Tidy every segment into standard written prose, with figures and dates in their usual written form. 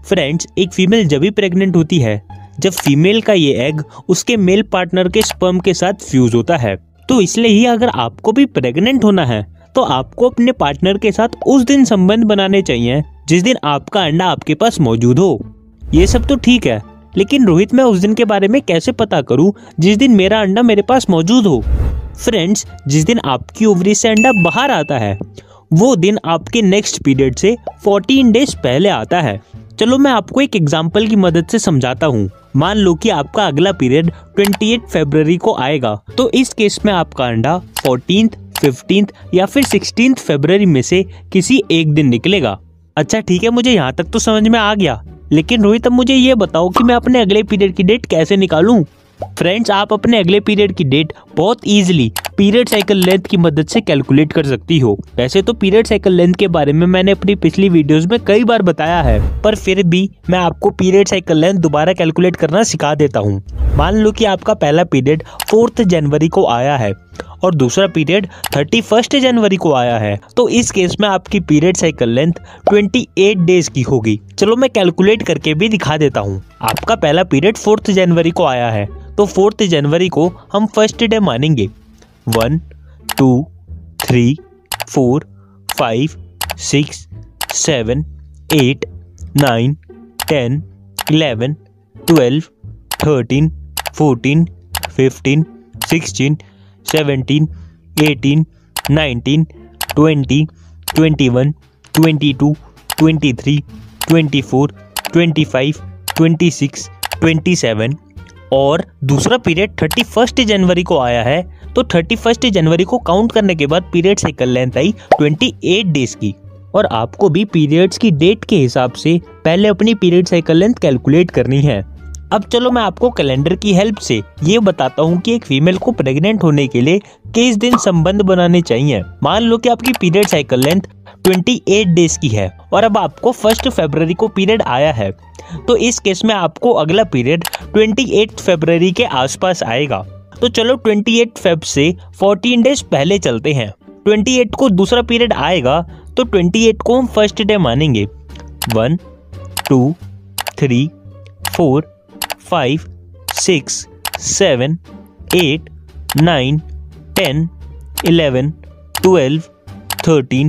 Friends, एक female जब भी प्रेग्नेंट होती है जब फीमेल का ये एग उसके मेल पार्टनर के स्पर्म के साथ फ्यूज होता है। तो इसलिए ही अगर आपको भी प्रेग्नेंट होना है तो आपको अपने पार्टनर के साथ उस दिन संबंध बनाने चाहिए जिस दिन आपका अंडा आपके पास मौजूद हो। ये सब तो ठीक है, लेकिन रोहित, मैं उस दिन के बारे में कैसे पता करूं जिस दिन मेरा अंडा मेरे पास मौजूद हो? फ्रेंड्स, जिस दिन आपकी ओवरी से अंडा बाहर आता है वो दिन आपके नेक्स्ट पीरियड से 14 डेज पहले आता है। चलो मैं आपको एक एग्जाम्पल की मदद से समझाता हूँ। मान लो कि आपका अगला पीरियड 28 फरवरी को आएगा, तो इस केस में आपका अंडा 14th, 15th या फिर 16th फरवरी में से किसी एक दिन निकलेगा। अच्छा ठीक है, मुझे यहाँ तक तो समझ में आ गया, लेकिन रोहित अब मुझे ये बताओ कि मैं अपने अगले पीरियड की डेट कैसे निकालूं? फ्रेंड्स, आप अपने अगले पीरियड की डेट बहुत इजीली पीरियड साइकिल लेंथ की मदद से कैलकुलेट कर सकती हो। वैसे तो पीरियड साइकिल लेंथ के बारे में मैंने अपनी पिछली वीडियोस में कई बार बताया है, पर फिर भी मैं आपको पीरियड साइकिल लेंथ दोबारा कैलकुलेट करना सिखा देता हूँ। मान लो कि आपका पहला पीरियड 4th जनवरी को आया है और दूसरा पीरियड 31 जनवरी को आया है, तो इस केस में आपकी पीरियड साइकिल लेंथ 28 डेज की होगी। चलो मैं कैलकुलेट करके भी दिखा देता हूँ। आपका पहला पीरियड 4th जनवरी को आया है, तो 4th जनवरी को हम फर्स्ट डे मानेंगे। 1 2 3 4 5 6 7 8 9 10 11 12 13 14 15 16 17 18 19 20 21 22 23 24 25 26 27 और दूसरा पीरियड 31 जनवरी को आया है, तो 31 जनवरी को काउंट करने के बाद पीरियड साइकिल लेंथ आई 28 डेज की। और आपको भी पीरियड्स की डेट के हिसाब से पहले अपनी पीरियड साइकिल लेंथ कैलकुलेट करनी है। अब चलो मैं आपको कैलेंडर की हेल्प से ये बताता हूँ कि एक फीमेल को प्रेग्नेंट होने के लिए किस दिन संबंध बनाने चाहिए। मान लो कि आपकी पीरियड साइकिल लेंथ 28 डेज की है और अब आपको 1 फरवरी को पीरियड आया है, तो इस केस में आपको अगला पीरियड 28 फरवरी के आसपास आएगा। तो चलो 28 फेब से 14 डेज पहले चलते हैं। 28 को दूसरा पीरियड आएगा, तो 28 को हम फर्स्ट डे मानेंगे। 1 2 3 4 5 6 7 8 9 10 11 12 13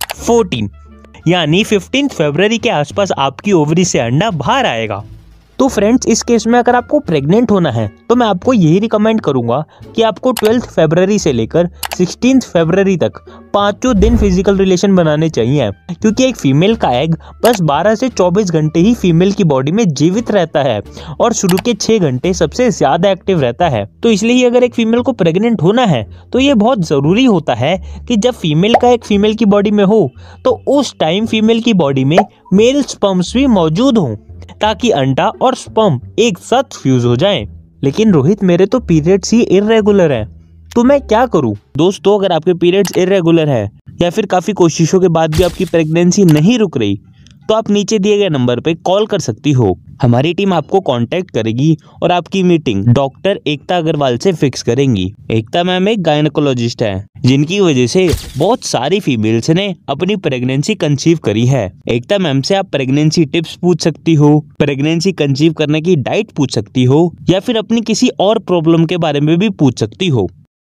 14 यानी 15 फरवरी के आसपास आपकी ओवरी से अंडा बाहर आएगा। तो फ्रेंड्स, इस केस में अगर आपको प्रेग्नेंट होना है तो मैं आपको यही रिकमेंड करूंगा कि आपको 12th फरवरी से लेकर 16th फरवरी तक 5 दिन फिजिकल रिलेशन बनाने चाहिए, क्योंकि एक फीमेल का एग बस 12 से 24 घंटे ही फीमेल की बॉडी में जीवित रहता है और शुरू के 6 घंटे सबसे ज्यादा एक्टिव रहता है। तो इसलिए ही अगर एक फीमेल को प्रेग्नेंट होना है तो ये बहुत जरूरी होता है कि जब फीमेल का एक फीमेल की बॉडी में हो तो उस टाइम फीमेल की बॉडी में मेल स्पर्म्स भी मौजूद हों, ताकि अंडा और स्पर्म एक साथ फ्यूज हो जाएं। लेकिन रोहित, मेरे तो पीरियड्स ही इर्रेगुलर हैं, तो मैं क्या करूं? दोस्तों, अगर आपके पीरियड्स इर्रेगुलर है या फिर काफी कोशिशों के बाद भी आपकी प्रेगनेंसी नहीं रुक रही, तो आप नीचे दिए गए नंबर पे कॉल कर सकती हो। हमारी टीम आपको कांटेक्ट करेगी और आपकी मीटिंग डॉक्टर एकता अग्रवाल से फिक्स करेंगी। एकता मैम एक गायनेकोलॉजिस्ट है, जिनकी वजह से बहुत सारी फीमेल्स ने अपनी प्रेगनेंसी कंसीव करी है। एकता मैम से आप प्रेगनेंसी टिप्स पूछ सकती हो, प्रेगनेंसी कंसीव करने की डाइट पूछ सकती हो, या फिर अपनी किसी और प्रॉब्लम के बारे में भी पूछ सकती हो।